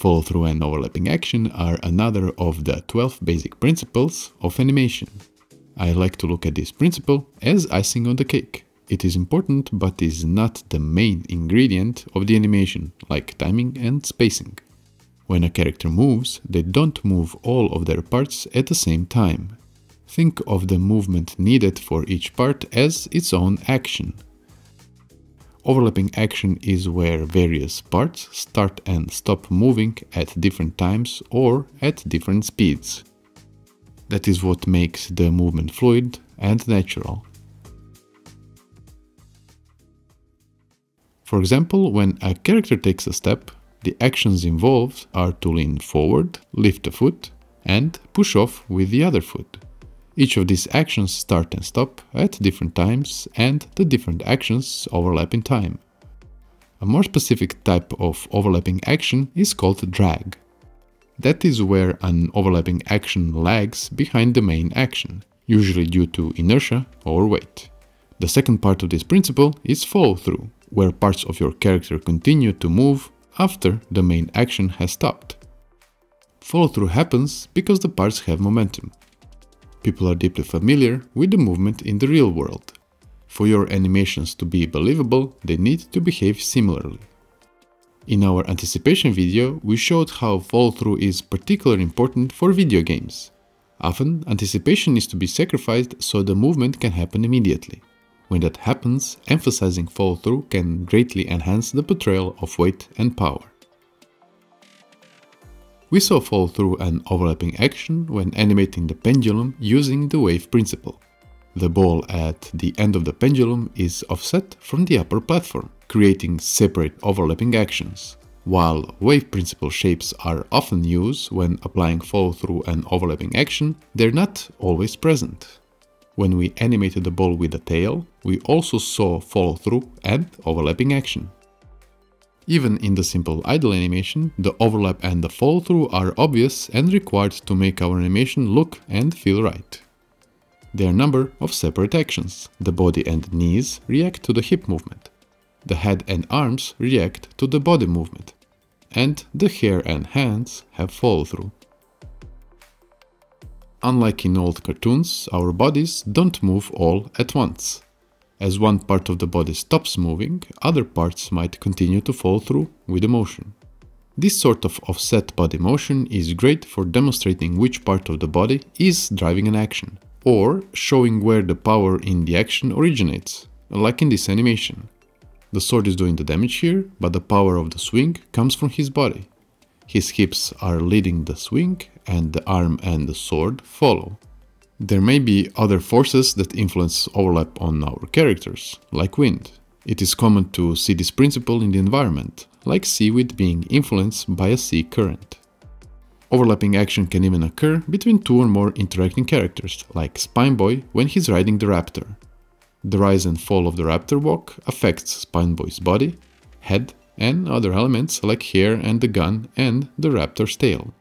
Follow-through and overlapping action are another of the 12 basic principles of animation. I like to look at this principle as icing on the cake. It is important, but is not the main ingredient of the animation, like timing and spacing. When a character moves, they don't move all of their parts at the same time. Think of the movement needed for each part as its own action. Overlapping action is where various parts start and stop moving at different times or at different speeds. That is what makes the movement fluid and natural. For example, when a character takes a step, the actions involved are to lean forward, lift a foot, and push off with the other foot. Each of these actions start and stop at different times, and the different actions overlap in time. A more specific type of overlapping action is called drag. That is where an overlapping action lags behind the main action, usually due to inertia or weight. The second part of this principle is follow-through, where parts of your character continue to move after the main action has stopped. Follow-through happens because the parts have momentum. People are deeply familiar with the movement in the real world. For your animations to be believable, they need to behave similarly. In our anticipation video, we showed how follow-through is particularly important for video games. Often, anticipation needs to be sacrificed so the movement can happen immediately. When that happens, emphasizing follow-through can greatly enhance the portrayal of weight and power. We saw follow-through and overlapping action when animating the pendulum using the wave principle. The ball at the end of the pendulum is offset from the upper platform, creating separate overlapping actions. While wave principle shapes are often used when applying follow-through and overlapping action, they're not always present. When we animated the ball with a tail, we also saw follow-through and overlapping action. Even in the simple idle animation, the overlap and the follow-through are obvious and required to make our animation look and feel right. There are a number of separate actions. The body and knees react to the hip movement. The head and arms react to the body movement. And the hair and hands have follow-through. Unlike in old cartoons, our bodies don't move all at once. As one part of the body stops moving, other parts might continue to follow through with the motion. This sort of offset body motion is great for demonstrating which part of the body is driving an action, or showing where the power in the action originates, like in this animation. The sword is doing the damage here, but the power of the swing comes from his body. His hips are leading the swing, and the arm and the sword follow. There may be other forces that influence overlap on our characters, like wind. It is common to see this principle in the environment, like seaweed being influenced by a sea current. Overlapping action can even occur between two or more interacting characters, like Spineboy when he's riding the raptor. The rise and fall of the raptor walk affects Spineboy's body, head, and other elements like hair and the gun and the raptor's tail.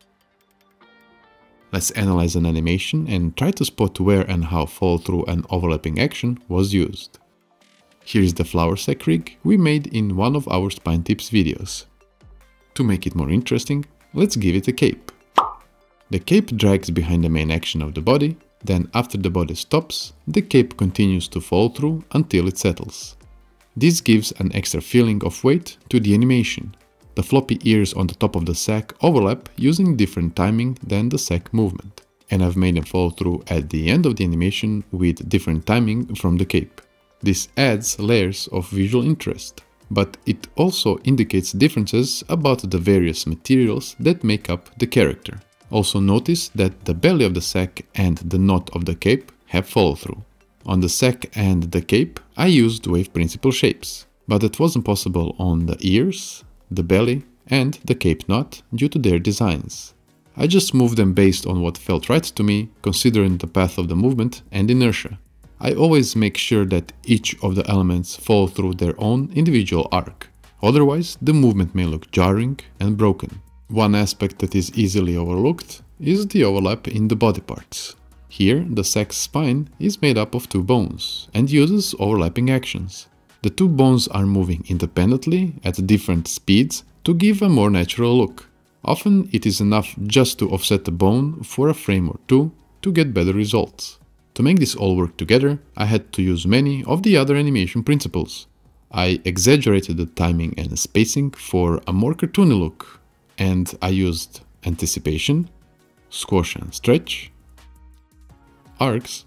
Let's analyze an animation and try to spot where and how follow-through and overlapping action was used. Here is the flower sack rig we made in one of our Spine Tips videos. To make it more interesting, let's give it a cape. The cape drags behind the main action of the body, then after the body stops, the cape continues to follow through until it settles. This gives an extra feeling of weight to the animation. The floppy ears on the top of the sack overlap using different timing than the sack movement, and I've made them follow through at the end of the animation with different timing from the cape. This adds layers of visual interest, but it also indicates differences about the various materials that make up the character. Also notice that the belly of the sack and the knot of the cape have follow through. On the sack and the cape, I used wave principle shapes, but it wasn't possible on the ears, the belly, and the cape knot due to their designs. I just moved them based on what felt right to me, considering the path of the movement and inertia. I always make sure that each of the elements follow through their own individual arc, otherwise the movement may look jarring and broken. One aspect that is easily overlooked is the overlap in the body parts. Here, the sack's spine is made up of two bones and uses overlapping actions. The two bones are moving independently at different speeds to give a more natural look. Often it is enough just to offset the bone for a frame or two to get better results. To make this all work together, I had to use many of the other animation principles. I exaggerated the timing and spacing for a more cartoony look, and I used anticipation, squash and stretch, arcs,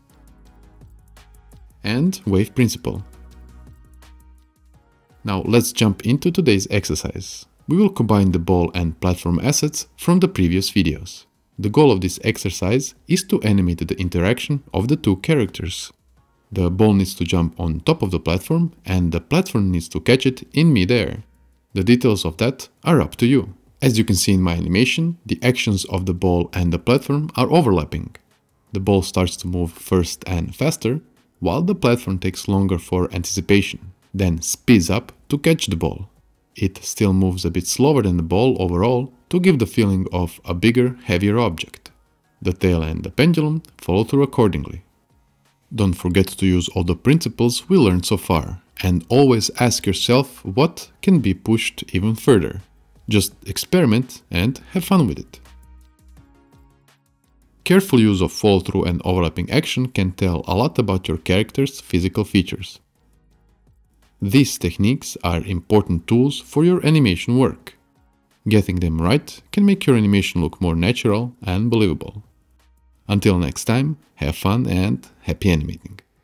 and wave principle. Now let's jump into today's exercise. We will combine the ball and platform assets from the previous videos. The goal of this exercise is to animate the interaction of the two characters. The ball needs to jump on top of the platform and the platform needs to catch it in mid-air. The details of that are up to you. As you can see in my animation, the actions of the ball and the platform are overlapping. The ball starts to move first and faster, while the platform takes longer for anticipation, then speeds up to catch the ball. It still moves a bit slower than the ball overall to give the feeling of a bigger, heavier object. The tail and the pendulum follow through accordingly. Don't forget to use all the principles we learned so far, and always ask yourself what can be pushed even further. Just experiment and have fun with it. Careful use of follow-through and overlapping action can tell a lot about your character's physical features. These techniques are important tools for your animation work. Getting them right can make your animation look more natural and believable. Until next time, have fun and happy animating!